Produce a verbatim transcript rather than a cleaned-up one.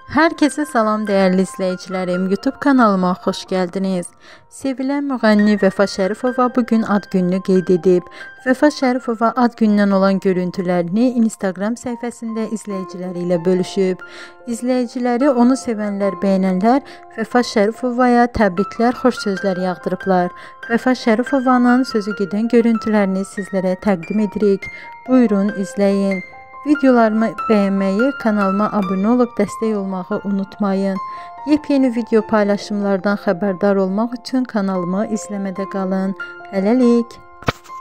Herkese salam değerli izleyicilerim. YouTube kanalıma hoş geldiniz. Sevilen müğənni Vəfa Şərifova bugün ad gününü qeyd edib. Vəfa Şərifova ad gündən olan görüntülərini Instagram səhifəsində izləyiciləri ilə bölüşüb. İzləyiciləri, onu sevənlər, bəyənənlər Vəfa Şərifovaya təbriklər, xoş sözlər yağdırıblar. Vəfa Şərifovanın sözü gedən görüntülərini sizlərə təqdim edirik. Buyurun, izləyin. Videolarımı beğenmeyi, kanalıma abone olup destek olmağı unutmayın. Yepyeni video paylaşımlardan haberdar olmak için kanalımı izlemede kalın. Hələlik.